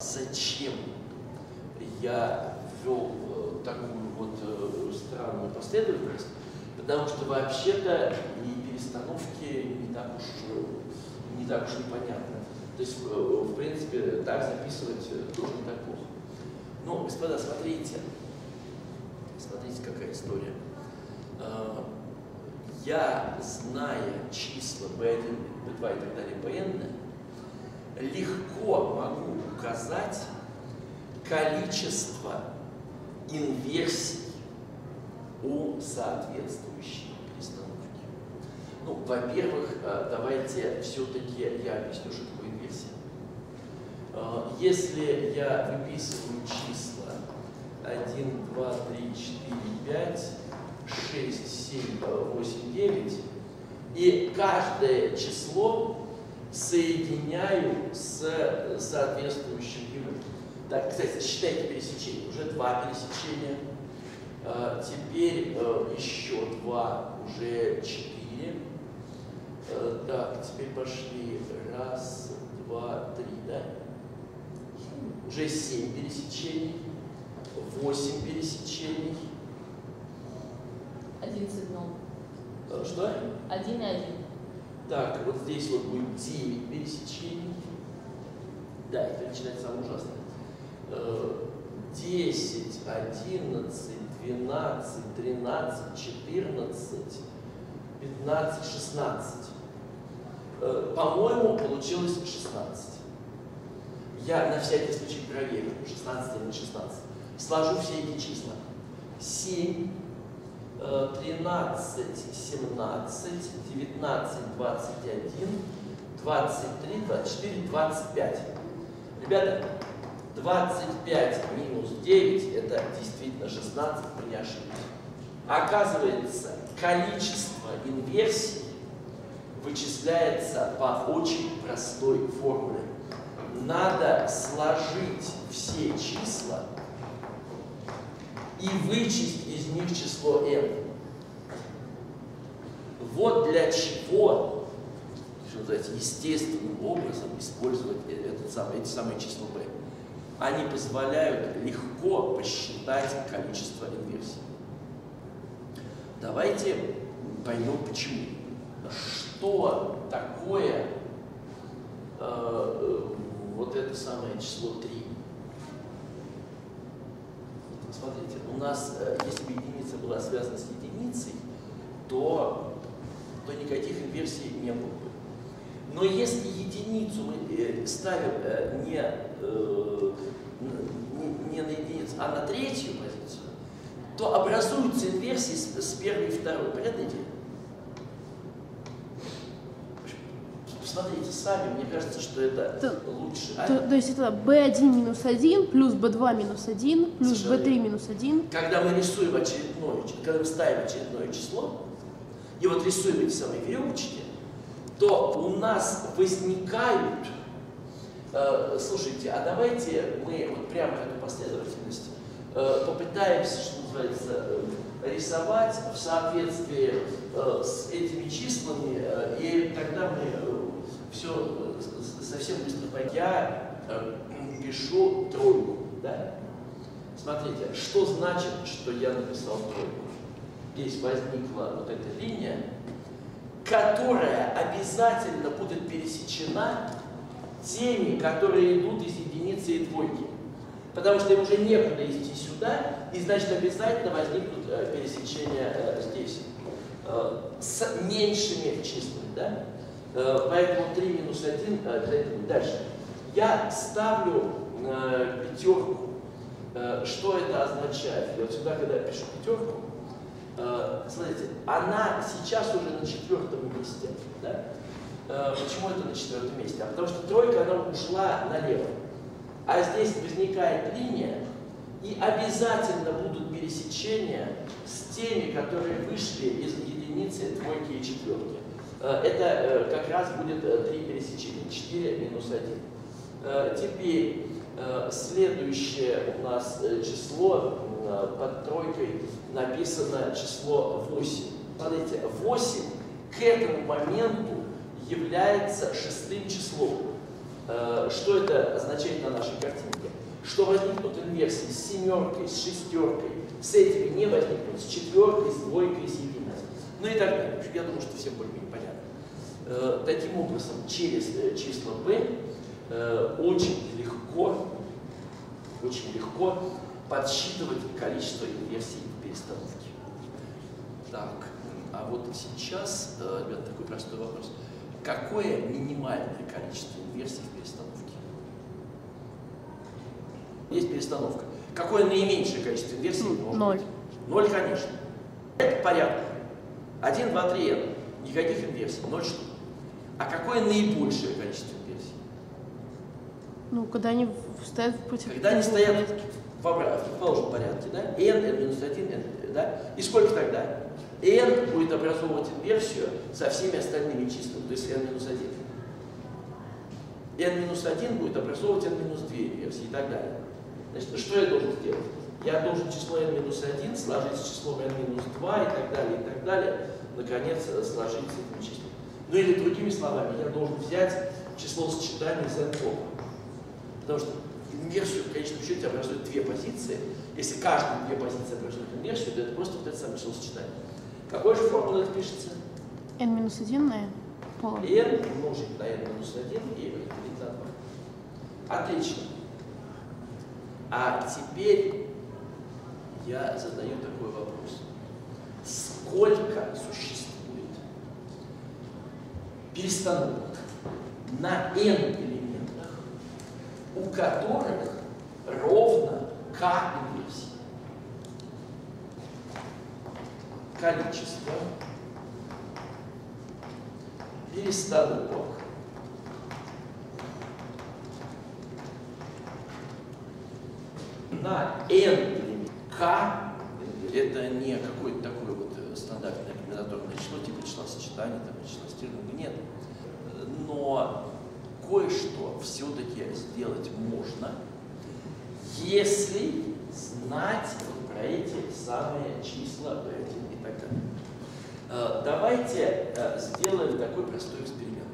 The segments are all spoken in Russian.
Зачем я ввел такую вот странную последовательность? Потому что вообще-то и перестановки не так уж непонятно. То есть, в принципе, так записывать тоже не так плохо. Но, господа, смотрите, какая история. Я, зная числа B1, B2 и так далее, Bn, легко могу указать количество инверсий у соответствующей перестановки. Ну, во-первых, давайте все-таки я объясню, что такое инверсия. Если я выписываю числа 1, 2, 3, 4, 5, 6, 7, 8, 9, и каждое число соединяю с соответствующим ему. Так, кстати, считайте пересечения. Уже 2 пересечения. Теперь еще 2, уже 4. Так, теперь пошли 1, 2, 3, да? Уже 7 пересечений. 8 пересечений. 1 с одном. Что? 1 и 1. Так, вот здесь вот будет 9 пересечений. Да, это начинается самое ужасное. 10, 11, 12, 13, 14, 15, 16. По-моему, получилось 16. Я на всякий случай проверю, 16 или 16. Сложу все эти числа. 7, 13, 17, 19, 21, 23, 24, 25. Ребята, 25 минус 9 это действительно 16, вы не ошиблись. Оказывается, количество инверсий вычисляется по очень простой формуле. Надо сложить все числа и вычесть из них число n. Вот для чего, что называется, естественным образом использовать эти самые числа b. Они позволяют легко посчитать количество инверсий. Давайте поймем почему. Что такое вот это самое число 3? Смотрите, у нас, если бы единица была связана с единицей, то никаких инверсий не было бы. Но если единицу мы ставим не на единицу, а на третью позицию, то образуются инверсии с первой и второй. Понятная идея? Посмотрите сами, мне кажется, что это лучше. То есть это B1 минус 1 плюс B2 минус 1 плюс B3 минус 1. Когда мы рисуем когда мы ставим очередное число, и вот рисуем эти самые веревочки, то у нас возникают, слушайте, а давайте мы вот прямо эту последовательность попытаемся, что называется, рисовать в соответствии с этими числами, и тогда мы все совсем быстро поймем. Я пишу тройку, да? Смотрите, что значит, что я написал тройку? Здесь возникла вот эта линия, которая обязательно будет пересечена теми, которые идут из единицы и двойки. Потому что им уже некуда идти сюда, и значит обязательно возникнут пересечения здесь с меньшими числами. Да? Поэтому 3 минус 1 для этого. Дальше. Я ставлю пятерку. Что это означает? Я вот всегда, когда я пишу пятерку, смотрите, она сейчас уже на 4-м месте. Да? Почему это на 4-м месте? Потому что тройка, она ушла налево. А здесь возникает линия, и обязательно будут пересечения с теми, которые вышли из единицы, двойки и четверки. Это как раз будет 3 пересечения, 4 минус 1. Теперь следующее у нас число под тройкой написано число 8. Смотрите, 8 к этому моменту является 6-м числом. Что это означает на нашей картине? что возникнут инверсии с семеркой, с шестеркой, с этими не возникнут, с четверкой, с двойкой, с единицей. Ну и так далее. В общем, я думаю, что всем более-менее понятно. Таким образом, через числа b очень легко подсчитывать количество инверсий в перестановке. Так, а вот сейчас, ребята, такой простой вопрос. Какое минимальное количество инверсий в перестановке? Есть перестановка. Какое наименьшее количество инверсий? 0. 0, конечно. Это порядок. 1, 2, 3, n. Никаких инверсий. 0 штук. А какое наибольшее количество инверсий? Ну, когда они стоят в противоположном. Когда они стоят в противоположном порядке, да? n, n-1, n, да? И сколько тогда? n будет образовывать инверсию со всеми остальными числами, то есть n-1. n-1 будет образовывать n-2 инверсии и так далее. Значит, что я должен сделать? Я должен число n-1 сложить с числом n-2 и так далее, наконец сложить с этим числом. Ну или другими словами, я должен взять число сочетаний z -оба. Потому что инверсию в конечном счете образуют две позиции. Если каждые две позиции образуют инверсию, то это просто вот это самое число сочетания. Какой же формулой это пишется? n-1 на n. n умножить на n-1 и разделить на 2. Отлично. А теперь я задаю такой вопрос. Сколько существует перестановок на n элементах, у которых ровно k инверсий? Количество перестановок на n элемент k, это не какое-то такое вот стандартное комбинаторное число, типа числа сочетания, там, числа стерлинга, нет. Но кое-что все-таки сделать можно, если знать вот про эти самые числа, про эти и так далее. Давайте сделаем такой простой эксперимент.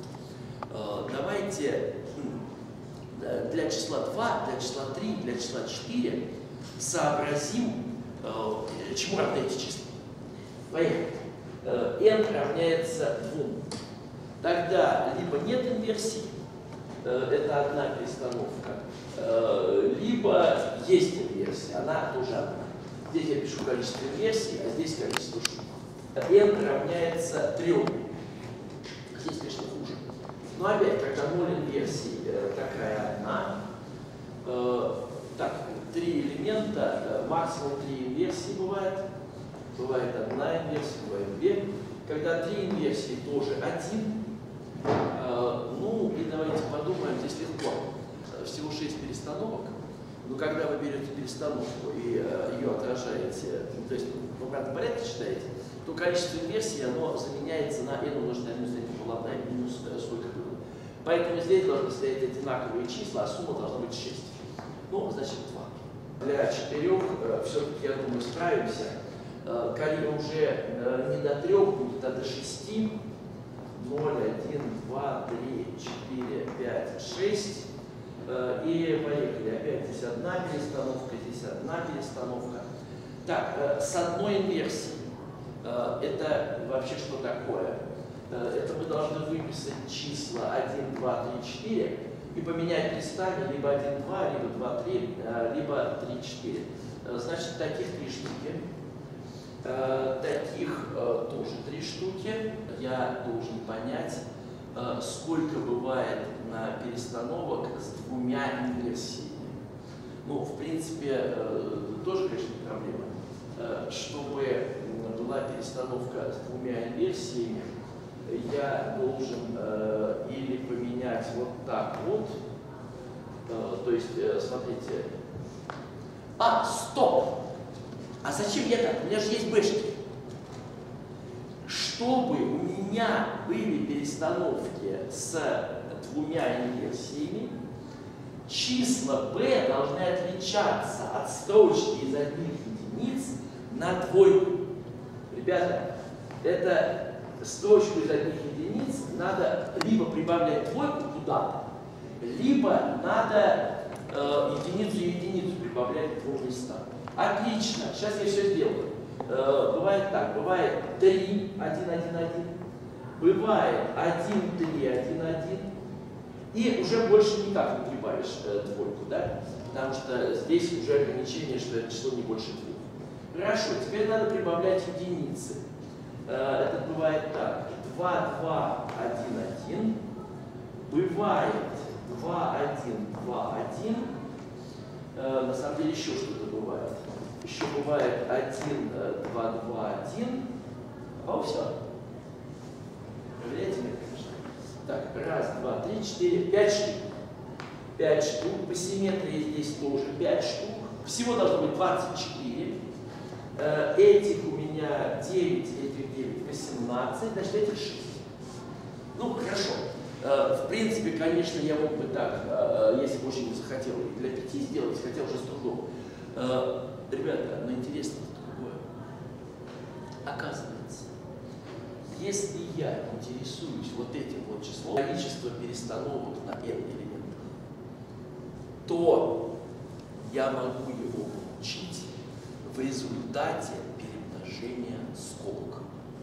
Давайте для числа 2, для числа 3, для числа 4 сообразим, чему равны эти числа. Поехали. n равняется 2. Тогда либо нет инверсий, это одна перестановка, либо есть инверсия, она тоже одна. Здесь я пишу количество инверсий, а здесь количество штук. n равняется 3. Здесь, конечно, хуже. Но опять, когда 0 инверсий, такая одна. Так, 3 элемента, максимум 3 инверсии бывает. Бывает одна инверсия, бывает 2. Когда 3 инверсии, тоже 1. Ну и давайте подумаем, здесь легко. Всего 6 перестановок. Но когда вы берете перестановку и ее отражаете, то есть в обратном порядке считаете, то количество инверсий оно заменяется на n умножить на минус 1 пополам, на минус сколько было. Поэтому здесь должны стоять одинаковые числа, а сумма должна быть 6. Ну, значит 2. Для 4 все-таки, я думаю, справимся. Коли уже не до 3 будет, а до 6. 0, 1, 2, 3, 4, 5, 6. И поехали. Опять здесь одна перестановка, здесь одна перестановка. Так, с одной инверсией. Это вообще что такое? Это мы должны выписать числа 1, 2, 3, 4 и поменять местами либо 1, 2, либо 2, 3, либо 3, 4. Значит, таких 3 штуки. Таких тоже 3 штуки. Я должен понять, сколько бывает на перестановок с 2 инверсиями. Ну, в принципе, тоже, конечно, не проблема. Чтобы была перестановка с 2 инверсиями, я должен или поменять вот так вот, то есть, смотрите, стоп! А зачем я так? У меня же есть бэшки. Чтобы у меня были перестановки с 2 инверсиями, числа b должны отличаться от строчки из одних единиц на 2. Ребята, это строчку из одних единиц надо либо прибавлять 2 куда-то, либо надо единицу прибавлять к двум местам. Отлично, сейчас я все сделаю. Бывает так, бывает 3, 1, 1, 1. Бывает 1, 3, 1, 1. И уже больше никак не прибавишь двойку, да? Потому что здесь уже ограничение, что это число не больше 2. Хорошо, теперь надо прибавлять единицы. Это бывает так. 2, 2, 1, 1. Бывает 2, 1, 2, 1. На самом деле еще что-то бывает. Еще бывает 1, 2, 2, 1. О, все. Проверяйте меня, конечно. Так, раз, два, три, 4, 5 штук. 5 штук. По симметрии здесь тоже 5 штук. Всего должно быть 24. Этих у меня 9, этих 9, 18, значит этих 6. Ну, хорошо. В принципе, конечно, я мог бы так, если бы очень захотел, и для 5 сделать, хотел уже с трудом. Ребята, но интересно другое. Оказывается, если я интересуюсь вот этим вот числом, количество перестановок на n элементах, то я могу его получить в результате перемножения скобок.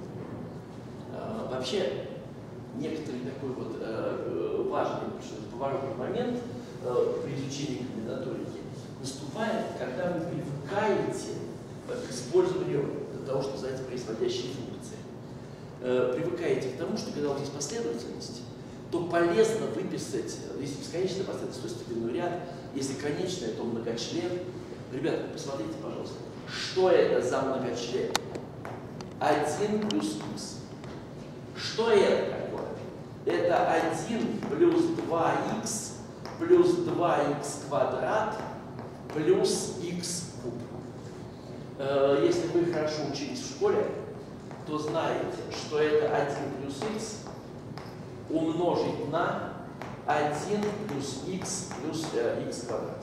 Вообще, некоторый такой вот важный, поворотный момент при изучении комбинаторики наступает, когда вы привыкаете к использованию того, что называется происходящей функции. Привыкаете к тому, что когда у вас есть последовательность, то полезно выписать, если бесконечная последовательность, то степенной ряд, если конечная, то многочлен. Ребята, посмотрите, пожалуйста, что это за многочлен? 1 плюс x. Что это такое? Это 1 плюс 2x плюс 2x квадрат плюс x куб. Если вы хорошо учились в школе, то знаете, что это 1 плюс x умножить на 1 плюс x плюс x квадрат.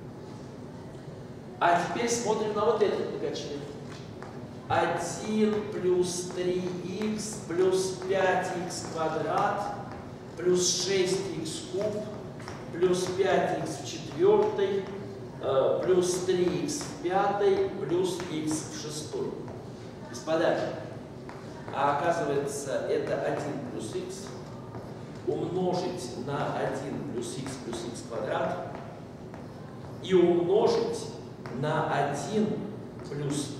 А теперь смотрим на вот этот многочлен. 1 плюс 3х плюс 5х квадрат плюс 6х куб плюс 5х в четвертой плюс 3х в пятой плюс х в шестой. Господа, а оказывается это 1 плюс х умножить на 1 плюс х квадрат и умножить на 1 плюс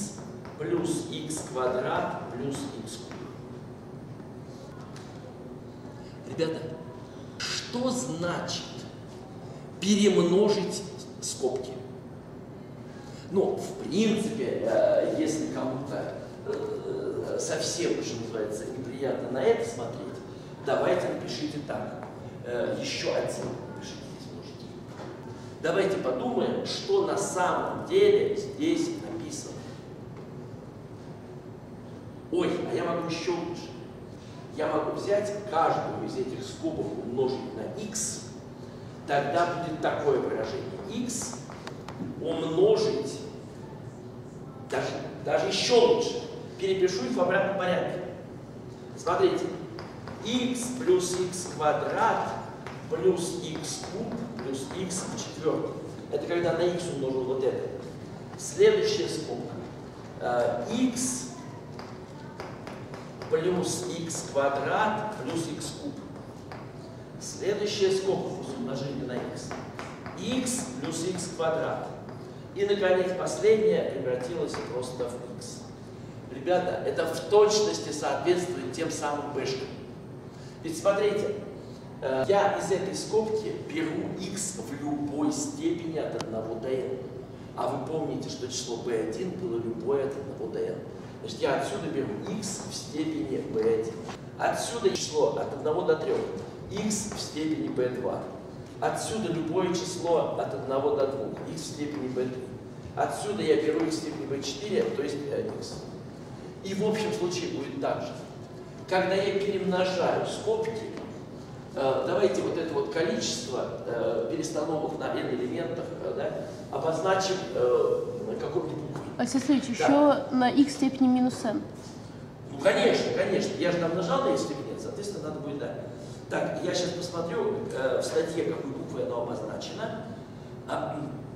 х квадрат плюс х куб. Ребята, что значит перемножить скобки? Ну, в принципе, если кому-то совсем, что называется, неприятно на это смотреть, давайте напишите так. Еще один напишите здесь, можете. Давайте подумаем, что на самом деле здесь написано. Ой, а я могу еще лучше. Я могу взять каждую из этих скобок умножить на x, тогда будет такое выражение. X умножить, даже еще лучше, перепишу их в обратном порядке. Смотрите, x плюс x квадрат плюс x куб плюс x в четвертой. Это когда на x умножил вот это. Следующая скобка. X плюс x квадрат плюс x куб. Следующая скобка после умножения на x. X плюс x квадрат. И, наконец, последняя превратилась просто в x. Ребята, это в точности соответствует тем самым бэшкам. Ведь смотрите, я из этой скобки беру x в любой степени от 1 до n. А вы помните, что число b1 было любое от 1 до n. Значит, я отсюда беру x в степени b1. Отсюда число от 1 до 3. X в степени b2. Отсюда любое число от 1 до 2. X в степени b3. Отсюда я беру x в степени b4, то есть 5x. И в общем случае будет так же. Когда я перемножаю скобки, давайте вот это вот количество перестановок на n элементах обозначим какой-нибудь буквой. А Сергеевич, еще на x степени минус n. Ну, конечно, конечно. Я же намножал на x степени n, соответственно, надо будет, да. Так, я сейчас посмотрю в статье, какой буквой оно обозначено.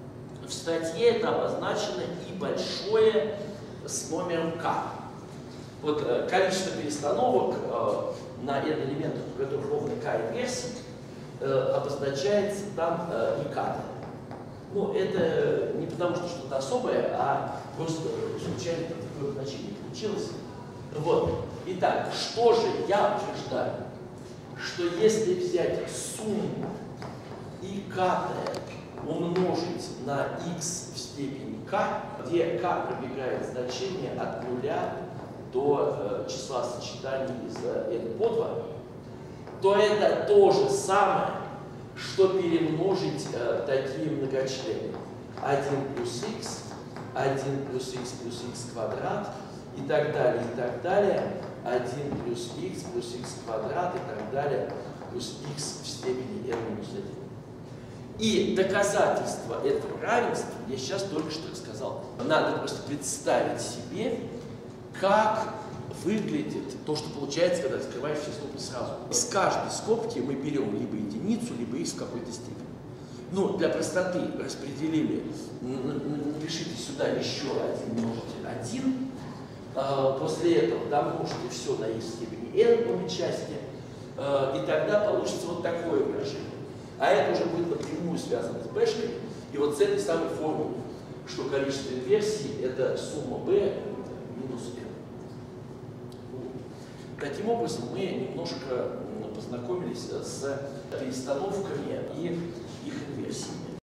в статье это обозначено и большое с номером k. Вот количество перестановок на n элементах, у которых ровно k инверсий, обозначается там и k. Ну, это не потому, что что-то особое, а просто случайно такое значение получилось. Вот. Итак, что же я утверждаю? Что если взять сумму и k умножить на x в степени k, где k пробегает значение от 0 до числа сочетаний из n по 2, то это то же самое, что перемножить такие многочлены. 1 плюс x, 1 плюс x квадрат и так далее, 1 плюс x квадрат и так далее, плюс x в степени n минус 1. И доказательство этого равенства я сейчас только что рассказал. Надо просто представить себе, как выглядит то, что получается, когда раскрываешь все скобки сразу. Из каждой скобки мы берем либо единицу, либо x в какой-то степени. Ну, для простоты распределили, напишите сюда еще 1 множитель 1. После этого домножьте все на x в степени n обе части. И тогда получится вот такое выражение. А это уже будет напрямую связано с бэшкой. И вот с этой самой формулой, что количество инверсий это сумма b минус n. Таким образом, мы немножко познакомились с перестановками и их инверсиями.